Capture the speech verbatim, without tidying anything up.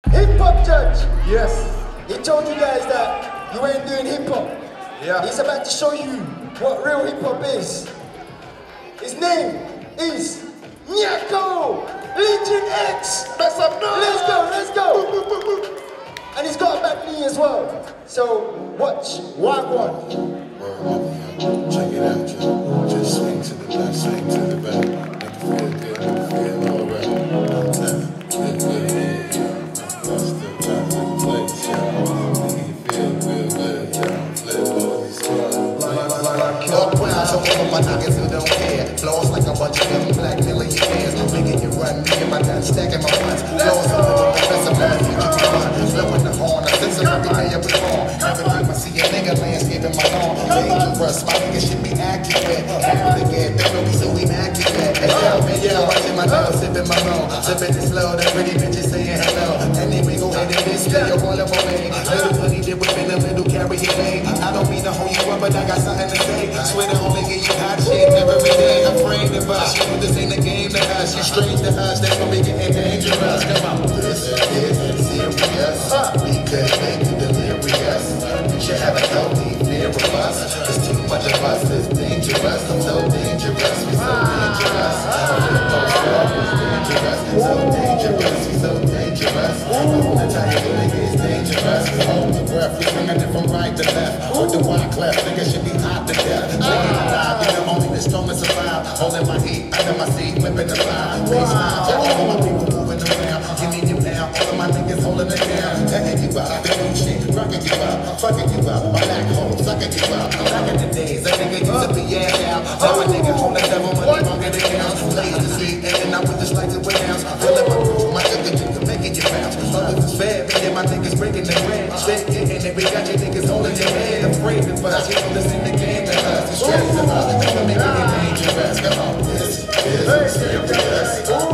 Hip hop judge. Yes. He told you guys that you ain't doing hip hop. Yeah. He's about to show you what real hip hop is. His name is Niako, Legion X. That's up now. Let's go, let's go. And he's got a back knee as well. So watch, one one. Check it out, just, just swing to the left, swing to the back. Make it feel good, make it feel alright. One time, feel good, yeah, yeah. That's the time to play, yeah. Make it feel real good, yeah. Flip all these squads. Up round, so all of my niggas who don't care. Flows like a bunch of young black millionaires. Making you run, me and my dad stacking my funds. Flows up with the professor, man, you can be fun. Blowing the horn, I sense every day I was born. Every time I see a nigga landscaping my lawn. Dangerous, my niggas should be accurate. Half the get, they know we so immaculate. Hey yo, man, yo, watching my nose, sipping my rum. Sipping it slow, the pretty bitches saying hello. And then we go ahead and display your all of my way. Little honey dip within a little carry away. I don't mean to hold you up, but I got something to say. Swear to only give you hot shit every day. Afraid of us, you know this ain't a game to us. You strange to us, that's when we getting dangerous. Come on, this is serious. We could make you delirious. You should have a healthy fear of us. There's too much of us, it's dangerous. I'm so dangerous, we so dangerous. Dangerous, so dangerous, we so dangerous. I wanna tell you the nigga is dangerous. We hold the breath, we swinging it from right to left. Or the wide cleft, nigga should be hot to death. Shaking it alive, you're the only the strongest alive. Holding my heat under my seat, whipping the line. Baseline, for all of my people moving around. Give me you now, all of my niggas holding it down. Cutting you up, the new shit, rocking you up, fucking you up. My black hole, sucking you up. Back in the days, a nigga used to be ass out. Now a nigga hold the devil money, longer than counts. Lay in the street, and I with the lights and rounds. Filling my crew, my nigga, you can make it your bounce. Others is fair, me and my niggas breaking the bread. Straight getting it, we got your niggas holding your head. Afraid of us, you know this in the game to us. The stress of us, never making it dangerous. Come on, this is serious.